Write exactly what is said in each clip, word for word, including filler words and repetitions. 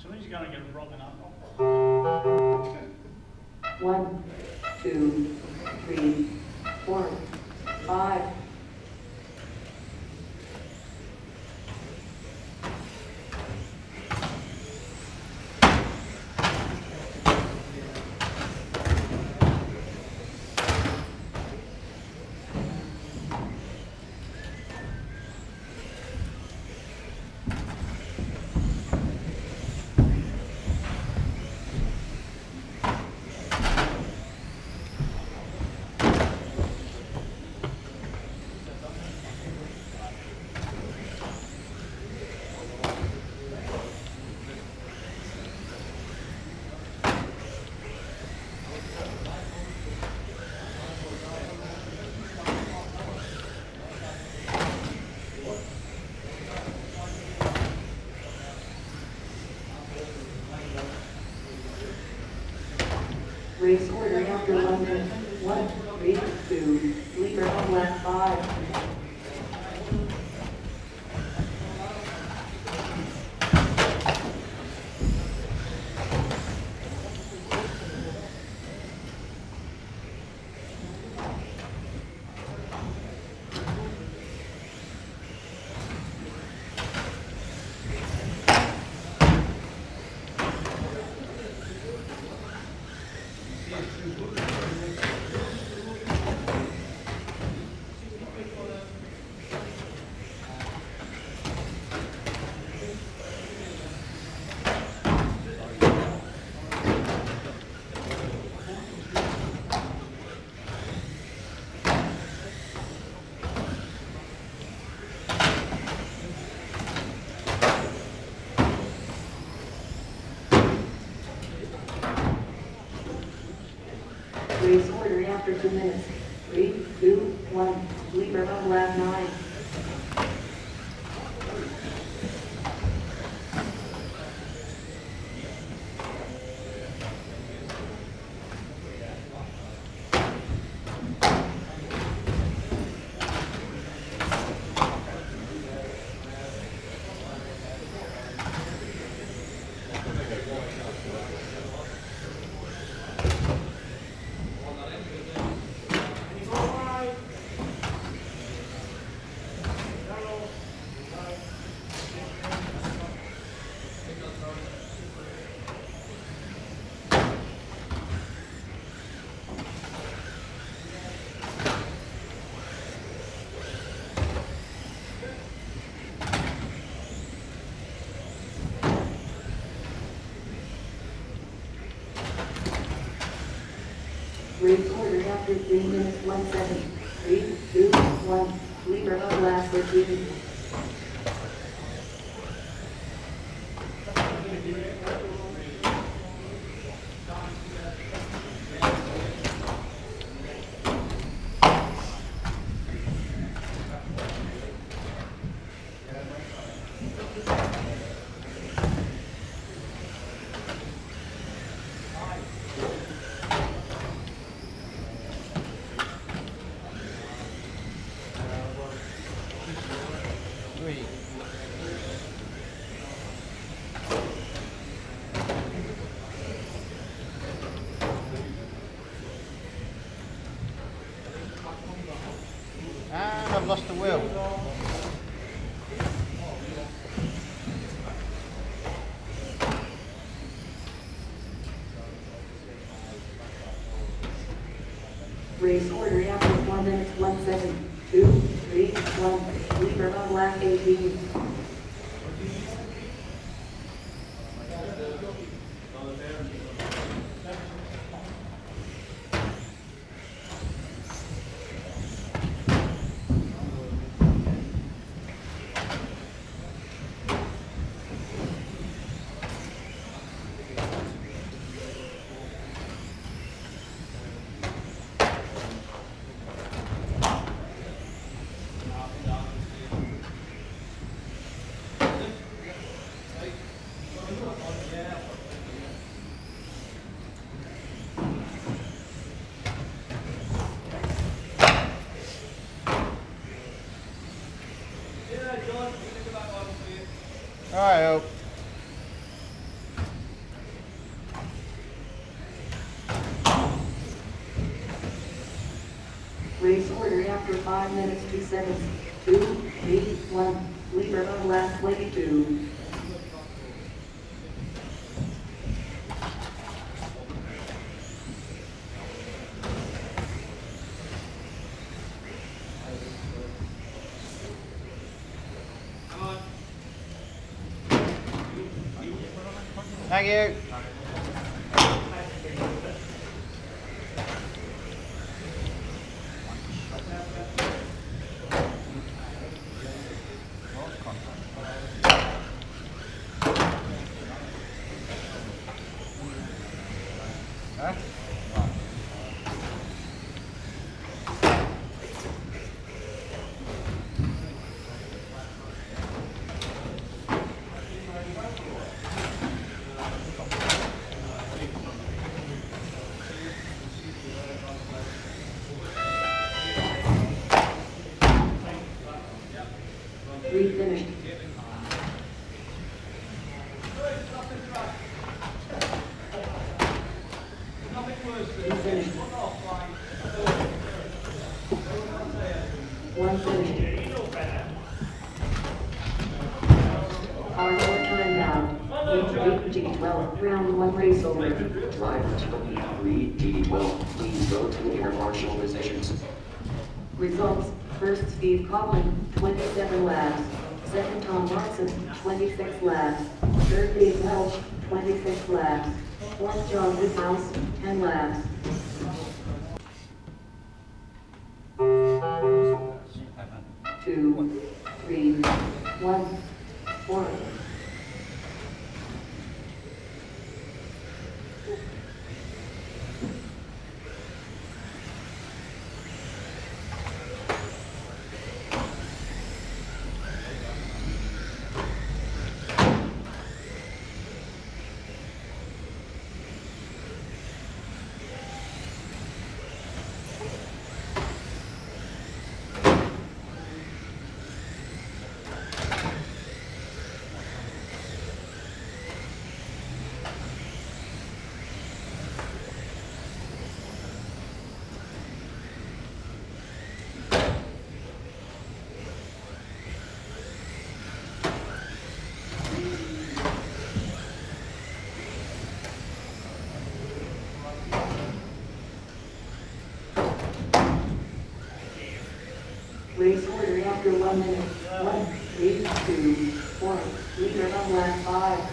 Somebody's going to get rocking up. One, two, three, four, five. Race order after London, one, three, two, leader on left five. Race order after two minutes. Three, two, one. Leader on lap nine. Race order after three minutes, one second. Three, two, one. Leader on last fifteen. And I've lost the wheel. Race order after one minute, one second. Two, three, one. Leader on lap eighteen. Alright, after five minutes, two seconds. Two, three, one. Leader on last twenty-two. Thank you. Huh? Three finished. Two finished. One finished. Our time now. Eight, G twelve, round one race over. Drivers from E three, G D twelve, please go to your marshal positions. Results, first Steve Coughlin, twenty-seven laps. Second Tom Larson, twenty-six laps. Third Dave Welch, twenty-six laps. Fourth John Woodhouse, ten laps. Two, three, one, four. Race order after one minute. One, three, two, one. Leader on lap five.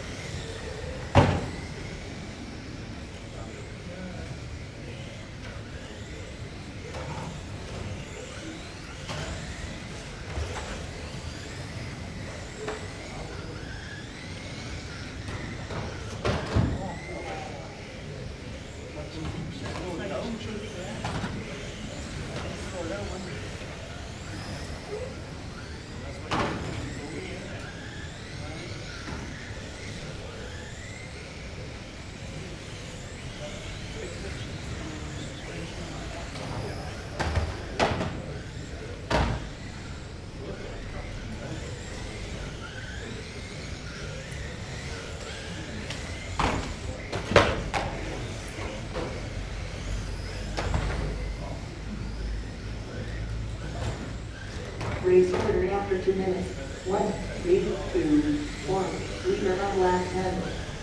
Race order after two minutes. One, three, two, one. Leader on lap ten.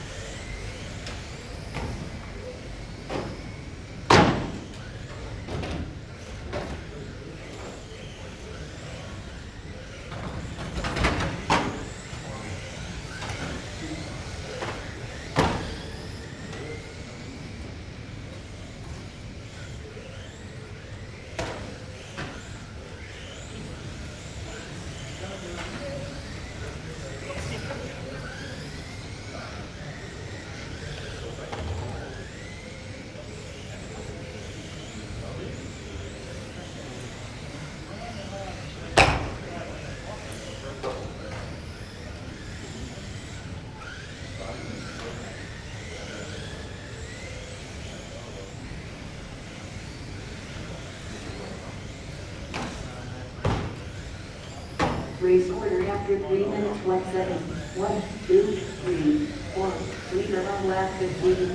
Race order after three minutes, one second. One, two, three, four. Leader on lap fifteen.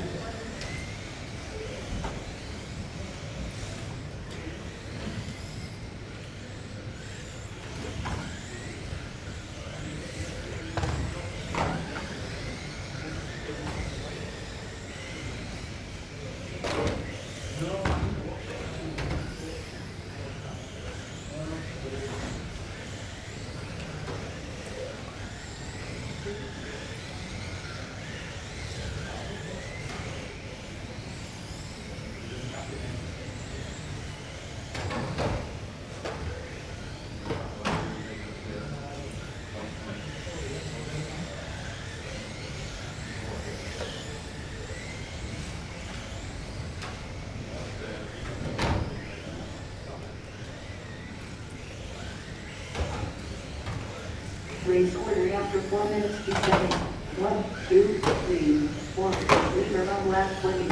Race order after four minutes to seven. One, two, three, four. Leader on lap twenty.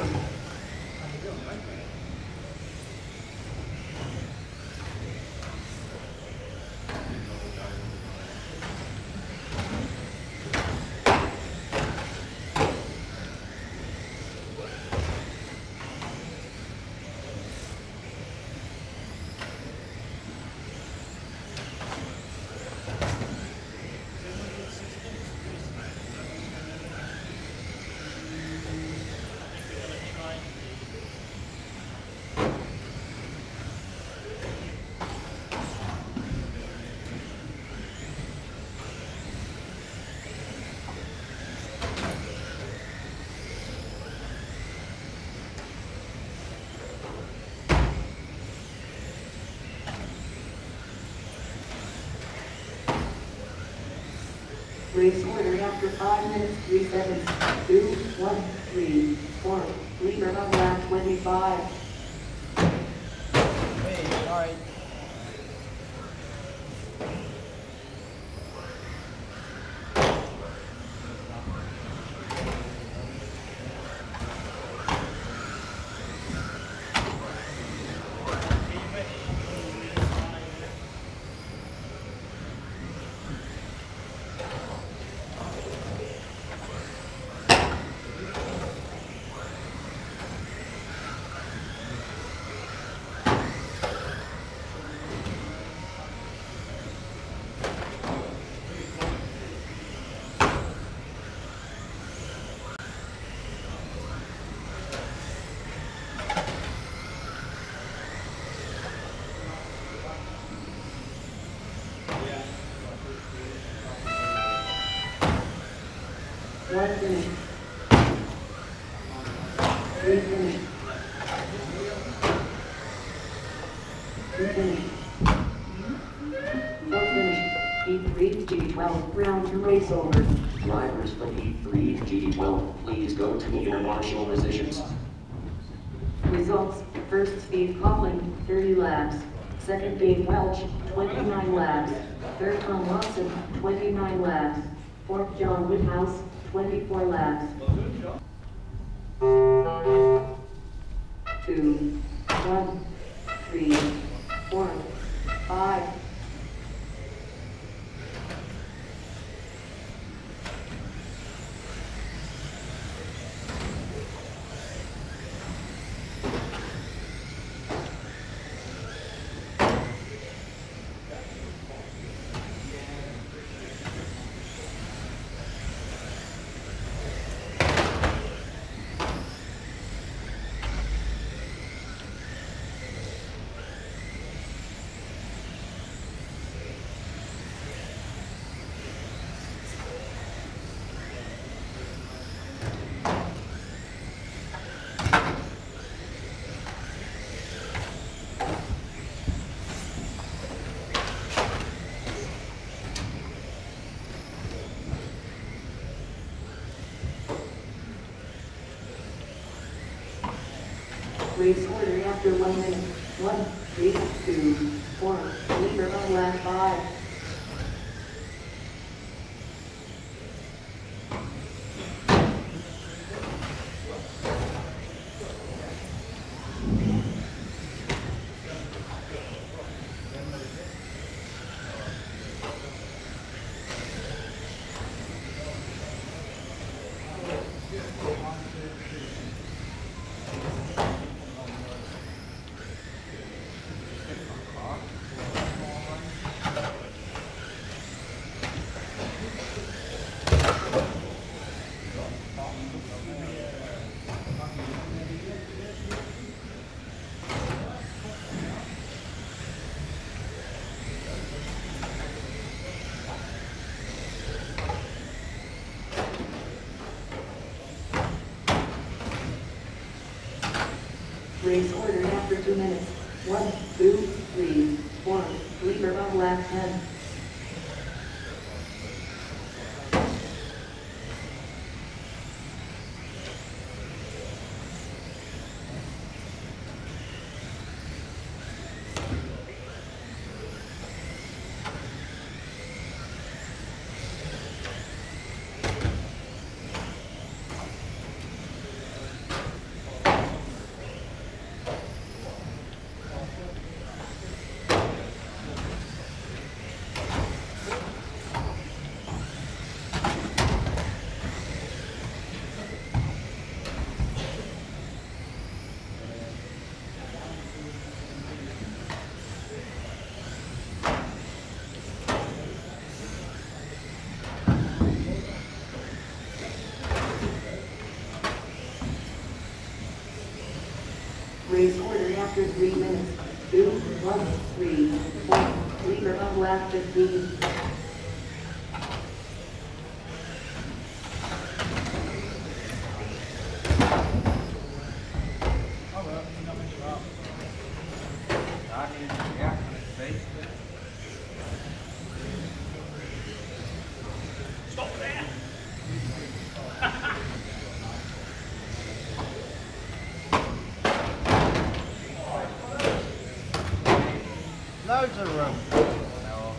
Race order after five minutes, three seconds. Two, one, three, four. Leader on lap twenty-five. Hey, sorry. One finish. Three finish. Two finish. Four finish. E three, G twelve, round two race over. Drivers from E three to G twelve, please go to meter marshal positions. Results, first Steve Coughlin, thirty laps. Second Dave Welch, twenty-nine laps. Third Tom Watson, twenty-nine laps. Fourth John Woodhouse, twenty-four laps. Two, one, three, four, five. Race order after one minute. One, three, two, four. Leader on lap five. Race order after two minutes. One, two, three, four. Leader on lap ten. Race order after three minutes. Two, one, three, four. Leader on lap fifteen. Oh well, nothing to up. I need to react on it, see? Stop there! Loads of room. No.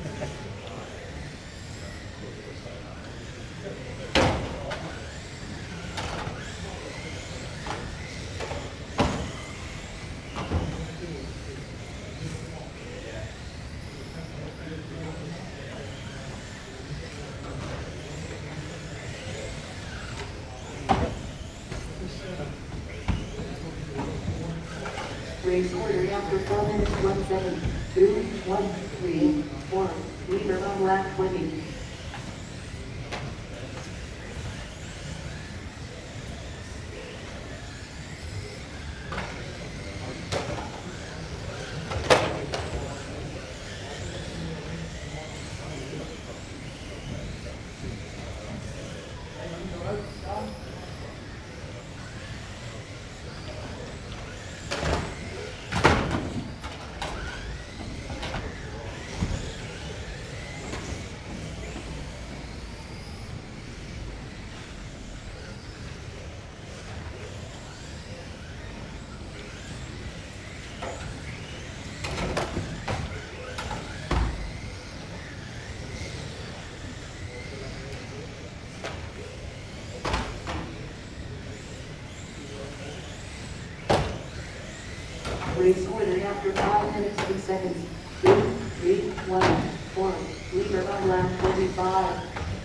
Race order after four minutes, one second. Two, one, three, four. Leader on lap twenty. Race order after five minutes, two seconds. Two, three, one, four. Leader on lap twenty-five.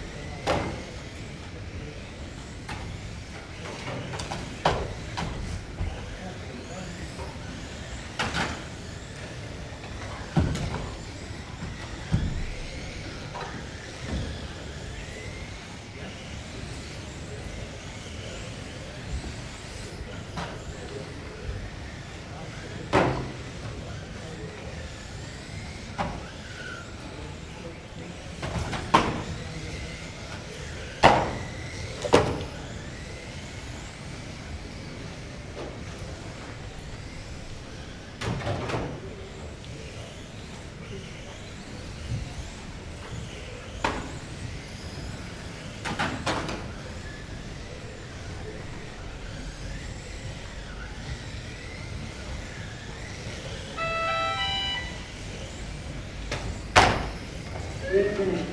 Three finished.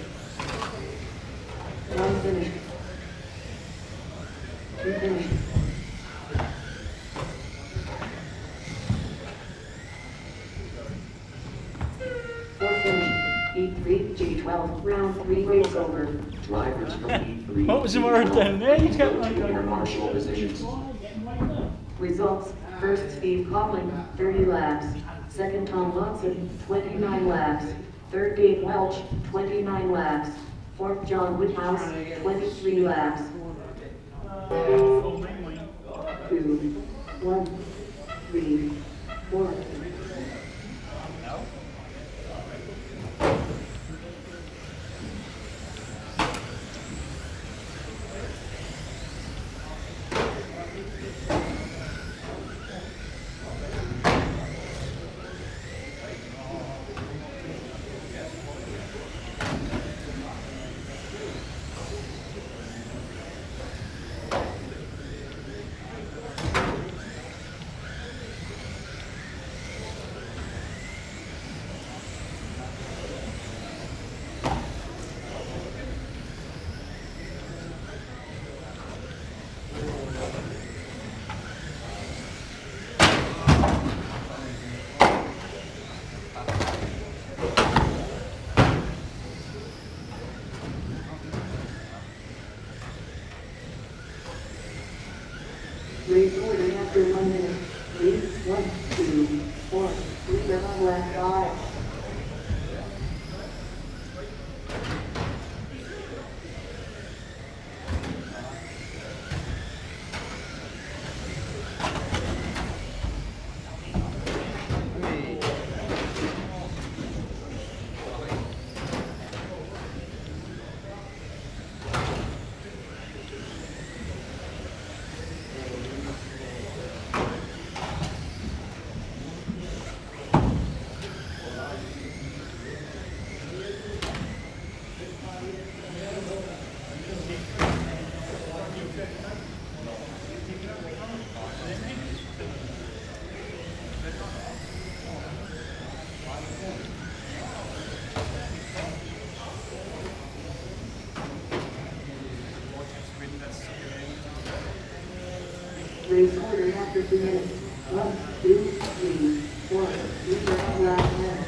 One finished. Two finished. Four finished. E three, G twelve, round three, race over. Drivers from E three. What was the word down there? You kept Go like to going. intermarshal positions. Results, first Steve Coughlin, thirty laps. Second Tom Watson, twenty-nine laps. Third Dave Welch, twenty-nine laps. Fourth John Woodhouse, twenty-three laps. Two, one, three, four. Race order after two minutes. One, two, three, four. Leader on lap ten.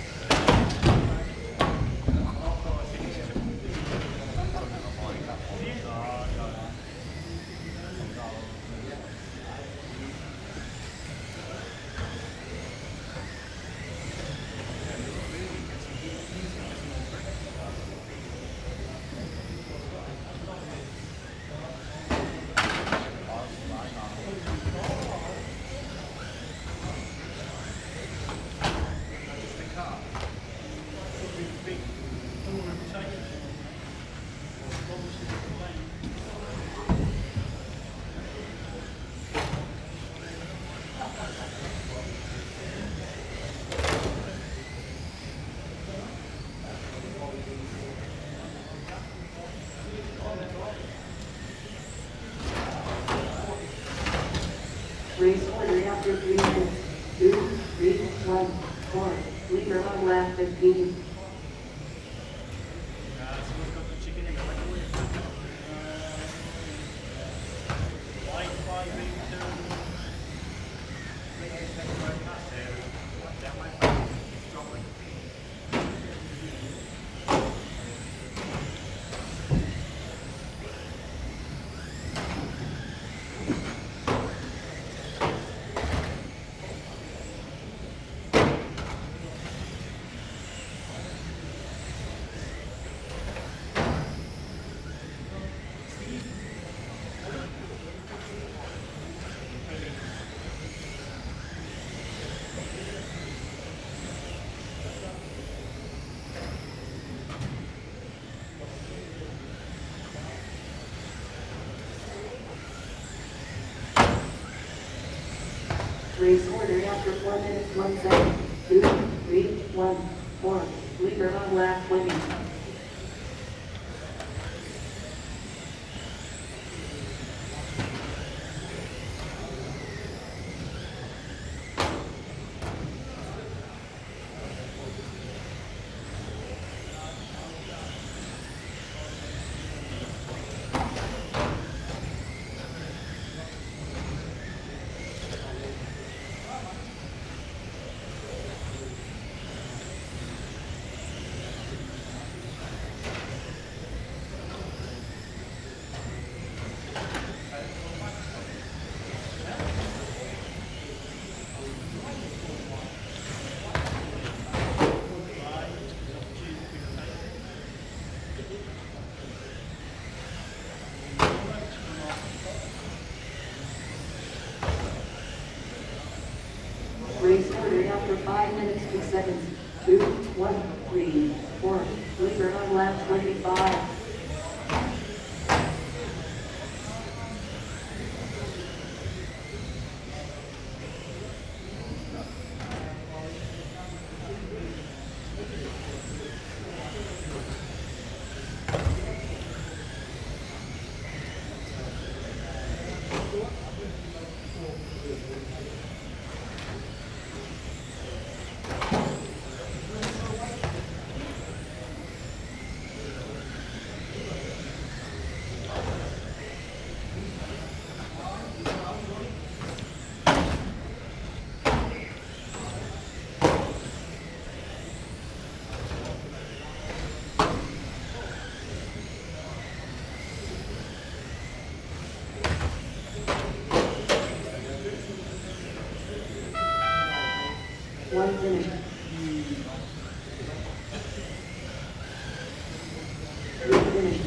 Race order after three minutes. Two, three, one, four. Leader on lap fifteen. Race order after four minutes, one second. Two, three, one, four. Leader on lap twenty. Race order after five minutes, two seconds. Two, one, three, four. Leader on lap twenty-five. One finish. Three finish.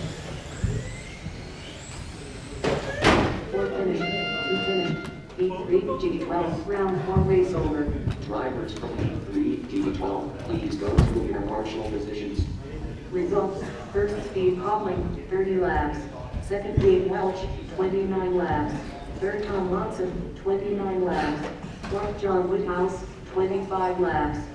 Four finish. Two finish. E three, G twelve. Round four race over. Drivers from E three, D twelve, please go to your marshal positions. Results. First Steve Coughlin, thirty laps. Second Dave Welch, twenty-nine laps. Third Tom Watson, twenty-nine laps. Fourth John Woodhouse, twenty-five laps.